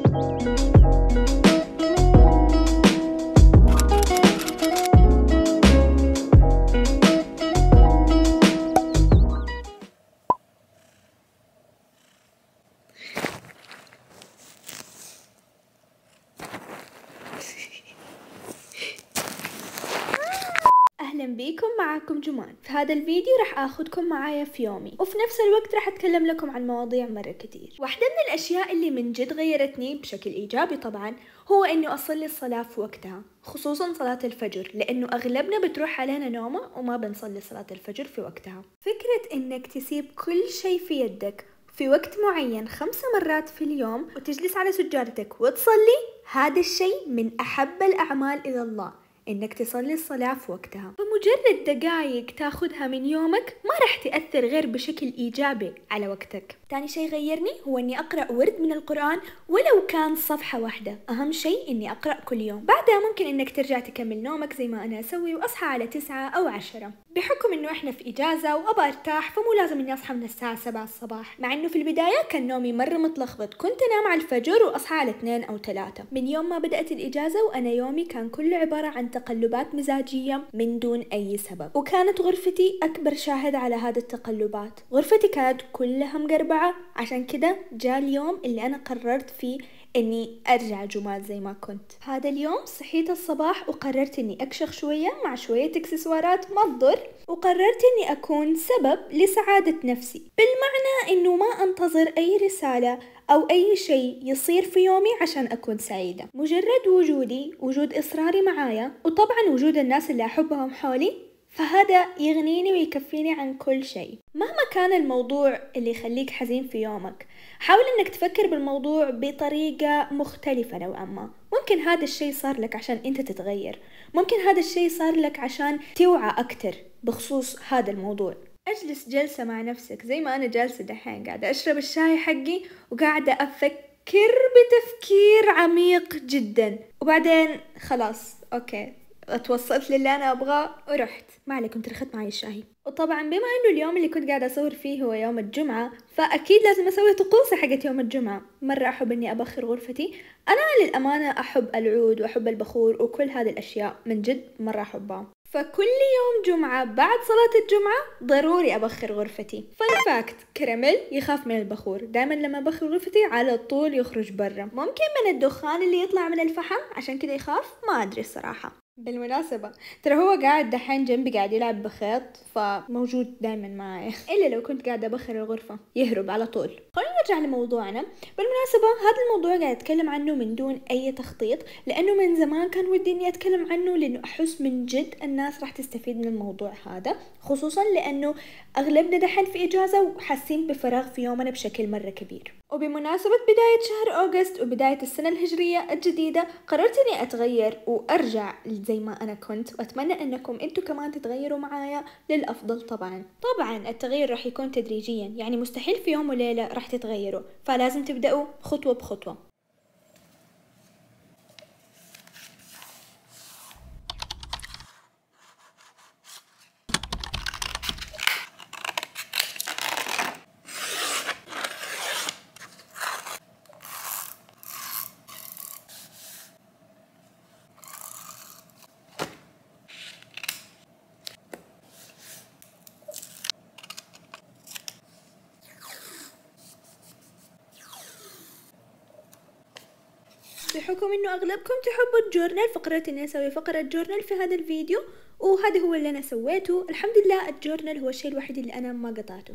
أهلا بيكم، معاكم جمان. في هذا الفيديو راح أخذكم معايا في يومي، وفي نفس الوقت راح أتكلم لكم عن مواضيع مرة كتير. واحدة من الأشياء اللي من جد غيرتني بشكل إيجابي طبعا هو إنه أصلي الصلاة في وقتها، خصوصا صلاة الفجر، لأنه أغلبنا بتروح علينا نومة وما بنصلي صلاة الفجر في وقتها. فكرة إنك تسيب كل شيء في يدك في وقت معين 5 مرات في اليوم وتجلس على سجادتك وتصلي، هذا الشيء من أحب الأعمال إلى الله، إنك تصلي الصلاة في وقتها. فمجرد دقايق تاخدها من يومك ما راح تأثر غير بشكل إيجابي على وقتك. تاني شيء غيرني هو إني أقرأ ورد من القرآن ولو كان صفحة واحدة. أهم شيء إني أقرأ كل يوم. بعدها ممكن إنك ترجع تكمل نومك زي ما أنا أسوي وأصحى على 9 أو 10. بحكم إنه إحنا في إجازة وأبى أرتاح فمو لازم إني أصحى من الساعة 7 الصباح، مع إنه في البداية كان نومي مرة متلخبط، كنت أنام على الفجر وأصحى على 2 أو 3. من يوم ما بدأت الإجازة وأنا يومي كان كله عبارة عن تقلبات مزاجية من دون أي سبب، وكانت غرفتي أكبر شاهد على هذه التقلبات. غرفتي كانت كلها مقربعة، عشان كده جاء اليوم اللي أنا قررت فيه إني أرجع جمال زي ما كنت. هذا اليوم صحيت الصباح وقررت إني أكشخ شوية مع شوية إكسسوارات ما تضر، وقررت إني أكون سبب لسعادة نفسي، بالمعنى إنه ما أنتظر أي رسالة أو أي شيء يصير في يومي عشان أكون سعيدة. مجرد وجودي، وجود إصراري معايا، وطبعا وجود الناس اللي أحبهم حولي، فهذا يغنيني ويكفيني عن كل شيء. مهما كان الموضوع اللي يخليك حزين في يومك، حاول انك تفكر بالموضوع بطريقة مختلفة نوعا ما. ممكن هذا الشيء صار لك عشان انت تتغير، ممكن هذا الشيء صار لك عشان توعى اكتر بخصوص هذا الموضوع. اجلس جلسة مع نفسك زي ما انا جالسة دحين، قاعدة اشرب الشاي حقي وقاعدة افكر بتفكير عميق جدا، وبعدين خلاص اوكي اتوصلت للي انا ابغاه ورحت. ما عليكم ترخت معي الشاي. وطبعا بما انه اليوم اللي كنت قاعدة اصور فيه هو يوم الجمعة، فاكيد لازم اسوي طقوسي حقت يوم الجمعة. مرة احب اني ابخر غرفتي. انا للامانة احب العود واحب البخور وكل هذه الاشياء، من جد مرة احبها. فكل يوم جمعة بعد صلاة الجمعة ضروري أبخر غرفتي. فان فاكت، كراميل يخاف من البخور، دائما لما أبخر غرفتي على طول يخرج برا. ممكن من الدخان اللي يطلع من الفحم عشان كده يخاف، ما أدري الصراحة. بالمناسبة ترى هو قاعد دحين جنبي قاعد يلعب بخيط، فموجود دايما معي. إلا لو كنت قاعدة أبخر الغرفة يهرب على طول. خلينا نرجع لموضوعنا. بالمناسبة هذا الموضوع قاعد أتكلم عنه من دون أي تخطيط، لأنه من زمان كان ودي إني أتكلم عنه، لأنه أحس من جد الناس راح تستفيد من الموضوع هذا، خصوصا لأنه أغلبنا دحين في إجازة وحاسين بفراغ في يومنا بشكل مرة كبير. وبمناسبة بداية شهر أغسطس وبداية السنة الهجرية الجديدة، قررت إني أتغير وأرجع زي ما أنا كنت، وأتمنى أنكم أنتوا كمان تتغيروا معايا للأفضل. طبعا التغير راح يكون تدريجيا، يعني مستحيل في يوم وليلة راح تتغيروا، فلازم تبدأوا خطوة بخطوة. بحكم انه اغلبكم تحبوا الجورنال، فقررت اني اسوي فقرة جورنال في هذا الفيديو، وهذا هو اللي انا سويته. الحمد لله الجورنال هو الشيء الوحيد اللي انا ما قطعته.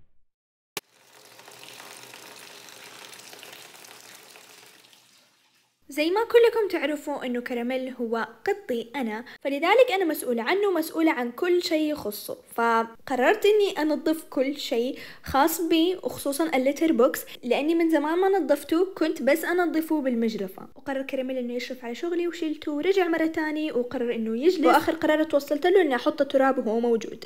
زي ما كلكم تعرفوا انه كراميل هو قطي انا، فلذلك انا مسؤولة عنه، مسؤولة عن كل شيء يخصه. فقررت اني انظف كل شيء خاص بي، وخصوصا الليتر بوكس، لاني من زمان ما نظفته، كنت بس انظفه بالمجرفة. وقرر كراميل انه يشرف على شغلي وشيلته ورجع مرة تاني وقرر انه يجلس، واخر قرار توصلت له اني احط التراب وهو موجود.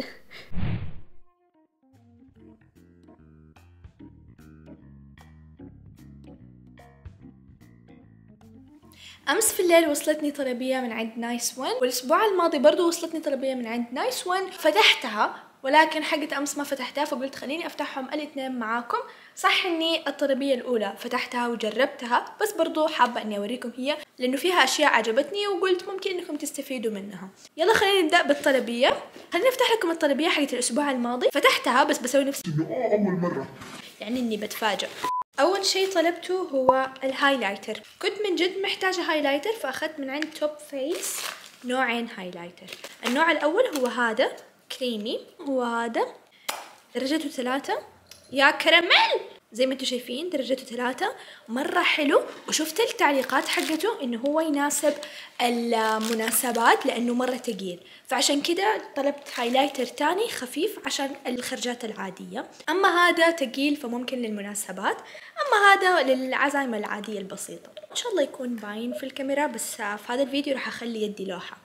أمس في الليل وصلتني طلبية من عند نايس ون، والأسبوع الماضي برضو وصلتني طلبية من عند نايس ون. فتحتها ولكن حقت أمس ما فتحتها، فقلت خليني أفتحهم الاثنين معاكم. صح إني الطلبية الأولى فتحتها وجربتها، بس برضو حابة إني أوريكم هي لأنه فيها أشياء عجبتني وقلت ممكن إنكم تستفيدوا منها. يلا خلينا نبدأ بالطلبية. خليني أفتح لكم الطلبية حقت الأسبوع الماضي. فتحتها بس بسوي نفسي إنه أول مرة، يعني إني بتفاجأ. أول شيء طلبته هو الهايلايتر. كنت من جد محتاجة هايلايتر، فأخذت من عند توب فيس نوعين هايلايتر. النوع الأول هو هذا كريمي، هو هذا درجته 3 يا كراميل، زي ما انتم شايفين درجته 3 مرة حلو. وشفت التعليقات حقته انه هو يناسب المناسبات لانه مرة ثقيل، فعشان كده طلبت هايلايتر تاني خفيف عشان الخرجات العادية. اما هذا ثقيل فممكن للمناسبات، اما هذا للعزايم العادية البسيطة. ان شاء الله يكون باين في الكاميرا، بس في هذا الفيديو راح اخلي يدي لوحة.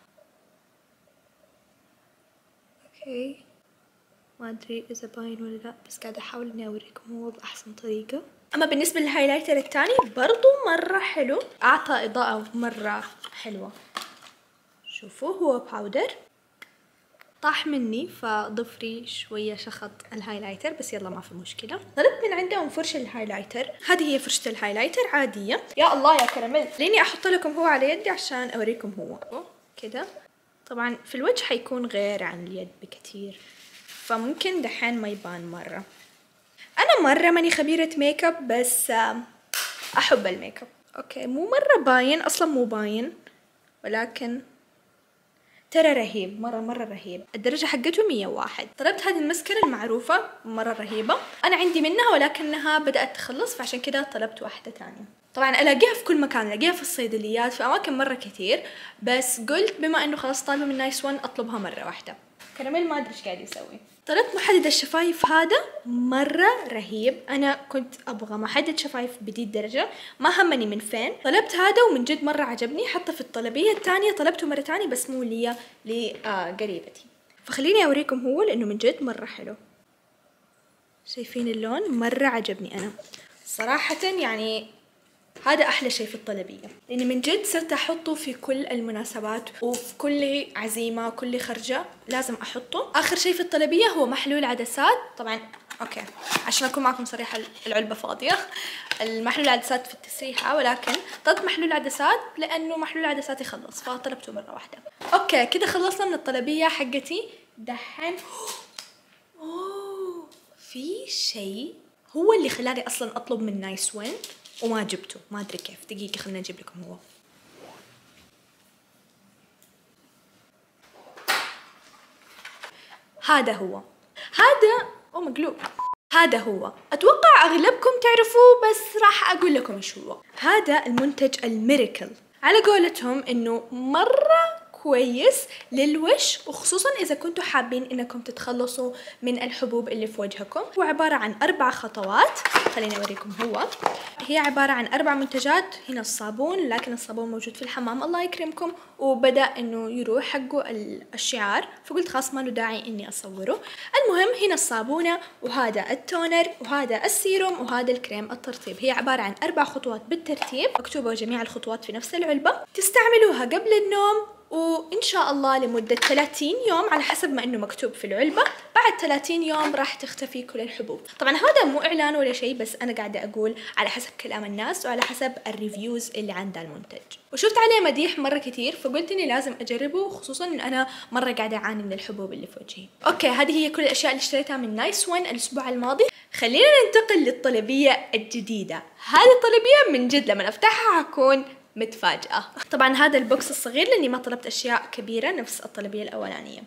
اوكي ما ادري اذا باين ولا لا، بس قاعدة احاول اني اوريكم هو باحسن طريقة. اما بالنسبة للهايلايتر الثاني برضو مرة حلو، اعطى اضاءة مرة حلوة. شوفوا هو باودر، طاح مني فضفري شوية شخط الهايلايتر، بس يلا ما في مشكلة. طلبت من عندهم فرشة الهايلايتر. هذه هي فرشة الهايلايتر عادية. يا الله يا كراميل، لاني احط لكم هو على يدي عشان اوريكم هو كده. طبعا في الوجه حيكون غير عن اليد بكثير، فممكن دحين ما يبان مرة. أنا مرة ماني خبيرة ميك اب، بس أحب الميك اب. أوكي مو مرة باين، أصلا مو باين، ولكن ترى رهيب، مرة رهيب. الدرجة حقته 101. طلبت هذه المسكرة المعروفة مرة رهيبة، أنا عندي منها ولكنها بدأت تخلص، فعشان كده طلبت واحدة تانية. طبعا ألاقيها في كل مكان، ألاقيها في الصيدليات في أماكن مرة كثير، بس قلت بما إنه خلاص طالبة من نايس ون أطلبها مرة واحدة. كراميل ما أدري إيش قاعد يسوي. طلبت محدد الشفايف هذا مرة رهيب. أنا كنت أبغى محدد شفايف بدي الدرجة، ما همني من فين. طلبت هذا ومن جد مرة عجبني. حتى في الطلبية الثانية طلبته مرة تانية، بس مو لي، لقريبتي. فخليني أوريكم هو لأنه من جد مرة حلو. شايفين اللون؟ مرة عجبني أنا صراحة. يعني هذا أحلى شيء في الطلبية، لأني من جد صرت أحطه في كل المناسبات وفي كل عزيمة، كل خرجة لازم أحطه. آخر شيء في الطلبية هو محلول عدسات. طبعا أوكي عشان أكون معكم صريحة، العلبة فاضية. المحلول عدسات في التسريحة، ولكن طلبت محلول عدسات لأنه محلول عدسات يخلص، فطلبته مرة واحدة. أوكي كده خلصنا من الطلبية حقتي. دحين في شيء هو اللي خلاني أصلا أطلب من نايس ون وما جبته، ما أدري كيف. دقيقة خلنا نجيب لكم هو. هذا هو، هذا مقلوب. هذا هو، أتوقع أغلبكم تعرفوه، بس راح أقول لكم إيش هو. هذا المنتج الميراكل، على قولتهم إنه مرة كويس للوش، وخصوصا إذا كنتوا حابين إنكم تتخلصوا من الحبوب اللي في وجهكم. هو عبارة عن 4 خطوات. خليني أوريكم هي عبارة عن 4 منتجات. هنا الصابون، لكن الصابون موجود في الحمام الله يكرمكم، وبدأ إنه يروح حقه الشعار، فقلت خلاص ما له داعي إني أصوره. المهم هنا الصابونة، وهذا التونر، وهذا السيروم، وهذا الكريم الترطيب. هي عبارة عن 4 خطوات بالترتيب، مكتوبة جميع الخطوات في نفس العلبة. تستعملوها قبل النوم، وإن شاء الله لمدة 30 يوم على حسب ما إنه مكتوب في العلبة. بعد 30 يوم راح تختفي كل الحبوب. طبعا هذا مو إعلان ولا شيء، بس أنا قاعدة أقول على حسب كلام الناس وعلى حسب الريفيوز اللي عند المنتج، وشفت عليه مديح مرة كثير، فقلت إني لازم أجربه، خصوصا إن أنا مرة قاعدة أعاني من الحبوب اللي في وجهي. أوكي هذه هي كل الأشياء اللي اشتريتها من نايس ون الأسبوع الماضي. خلينا ننتقل للطلبية الجديدة. هذه الطلبية من جد لما أفتحها هكون متفاجئة. طبعا هذا البوكس الصغير لاني ما طلبت اشياء كبيرة نفس الطلبية الاولانية.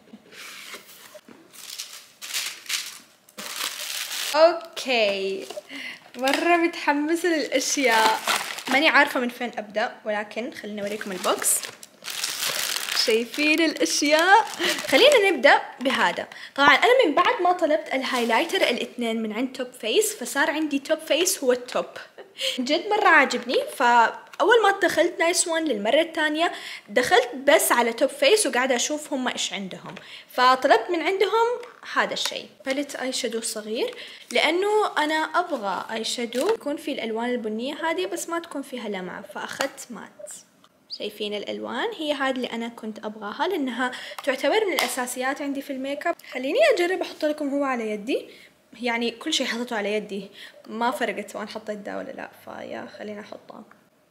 اوكي مرة متحمسة للاشياء، ماني عارفة من فين ابدأ، ولكن خليني اوريكم البوكس. شايفين الاشياء؟ خلينا نبدأ بهذا. طبعا انا من بعد ما طلبت الهايلايتر الاثنين من عند توب فيس، فصار عندي توب فيس هو التوب. جد مرة عاجبني. فأول ما دخلت نايس ون للمرة الثانية دخلت بس على توب فيس وقاعدة أشوف هم إيش عندهم، فطلبت من عندهم هذا الشيء، باليت آي شادو صغير، لأنه أنا أبغى آي شادو يكون في الألوان البنية هذه بس ما تكون فيها لمعة، فأخذت مات. شايفين الألوان؟ هي هذه اللي أنا كنت أبغاها لأنها تعتبر من الأساسيات عندي في الميك اب. خليني أجرب أحط لكم هو على يدي، يعني كل شيء حطيته على يدي، ما فرقت سواء حطيت ده ولا لا، فيا خلينا أحطها.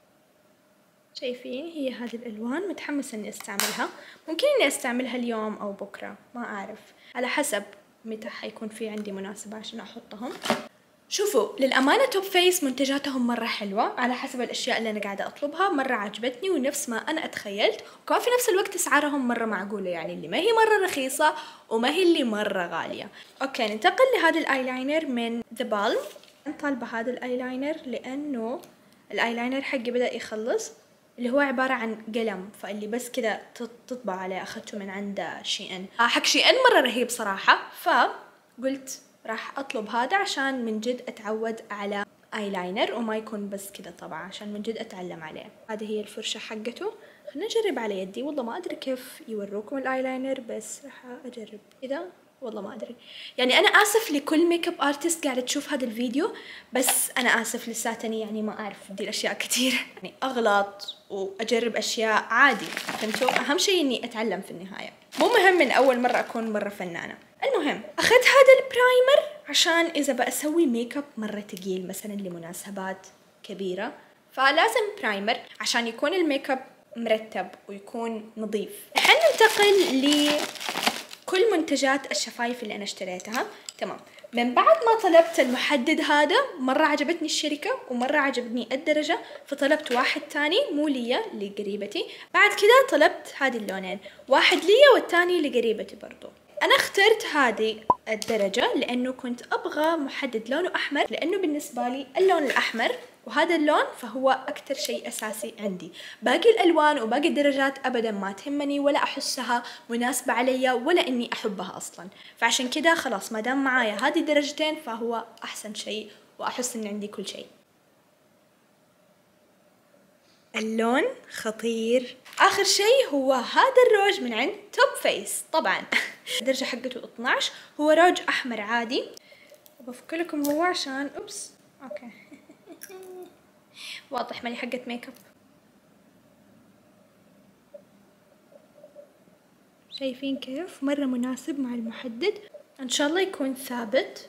شايفين هي هذه الألوان، متحمسة إني أستعملها، ممكن إني أستعملها اليوم أو بكرة، ما أعرف، على حسب متى حيكون في عندي مناسبة عشان أحطهم. شوفوا للأمانة توب فيس منتجاتهم مرة حلوة، على حسب الأشياء اللي أنا قاعدة أطلبها مرة عجبتني ونفس ما أنا أتخيلت، وكمان في نفس الوقت أسعارهم مرة معقولة، يعني اللي ما هي مرة رخيصة وما هي اللي مرة غالية. أوكي ننتقل لهذا الآيلاينر من ذا بالم. أنا طالبة هذا الآيلاينر لأنه الآيلاينر حقي بدأ يخلص، اللي هو عبارة عن قلم، فاللي بس كذا تطبع عليه، أخذته من عند شي إن. حق شي إن مرة رهيب صراحة، فقلت راح أطلب هذا عشان من جد أتعود على آيلاينر وما يكون بس كذا طبعا، عشان من جد أتعلم عليه. هذه هي الفرشة حقته، خلنا نجرب على يدي. والله ما أدري كيف يوروكم الآيلاينر، بس راح أجرب كذا. والله ما أدري، يعني أنا آسف لكل ميك اب آرتست قاعدة تشوف هذا الفيديو، بس أنا آسف لساتني، يعني ما أعرف دي الأشياء كتير، يعني أغلط وأجرب أشياء عادي، فهمتوا؟ أهم شيء إني أتعلم في النهاية، مو مهم من أول مرة أكون مرة فنانة. المهم أخذت هذا البرايمر عشان إذا بأسوي ميك اب مرة تقيل مثلا لمناسبات كبيرة، فلازم برايمر عشان يكون الميك اب مرتب ويكون نظيف. الحين ننتقل لكل منتجات الشفايف اللي أنا اشتريتها. تمام، من بعد ما طلبت المحدد هذا مرة عجبتني الشركة ومرة عجبتني الدرجة، فطلبت واحد تاني مو ليا لقريبتي. بعد كده طلبت هذه اللونين، واحد ليا والتاني لقريبتي برضو. أنا اخترت هذه الدرجة لأنه كنت أبغى محدد لونه أحمر، لأنه بالنسبة لي اللون الأحمر وهذا اللون فهو أكتر شيء أساسي عندي. باقي الألوان وباقي الدرجات أبدا ما تهمني ولا أحسها مناسبة علي ولا إني أحبها أصلا، فعشان كده خلاص ما دام معايا هذه الدرجتين فهو أحسن شيء وأحس إن عندي كل شيء. اللون خطير. آخر شيء هو هذا الروج من عند توب فيس، طبعا الدرجة حقته 12، هو روج أحمر عادي. بفك لكم هو عشان أوبس أوكي واضح ماني حقت ميك اب. شايفين كيف مرة مناسب مع المحدد، إن شاء الله يكون ثابت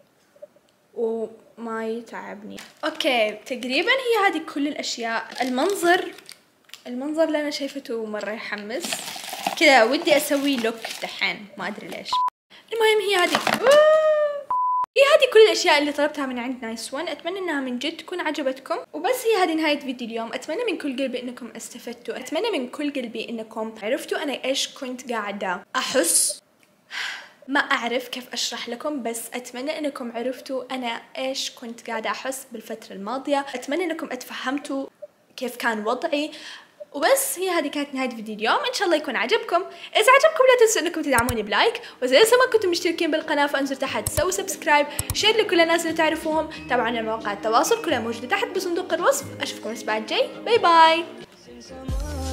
وما يتعبني. اوكي تقريبا هي هذه كل الاشياء. المنظر اللي انا شايفته مرة يحمس كذا، ودي اسوي لوك دحين ما ادري ليش. المهم هي هذه كل الاشياء اللي طلبتها من عند نايس ون. اتمنى انها من جد تكون عجبتكم، وبس هي هذه نهاية فيديو اليوم. اتمنى من كل قلبي انكم استفدتوا، اتمنى من كل قلبي انكم عرفتوا انا ايش كنت قاعدة احس. ما أعرف كيف أشرح لكم، بس أتمنى أنكم عرفتوا أنا إيش كنت قاعدة أحس بالفترة الماضية. أتمنى أنكم أتفهمتوا كيف كان وضعي، وبس هي هذه كانت نهاية فيديو اليوم. إن شاء الله يكون عجبكم. إذا عجبكم لا تنسوا أنكم تدعموني بلايك، وإذا لسه ما كنتم مشتركين بالقناة فانزلوا تحت سووا سبسكرايب، شير لكل الناس اللي تعرفوهم، تابعونا على مواقع التواصل كلها موجودة تحت بصندوق الوصف. أشوفكم الأسبوع الجاي، باي باي.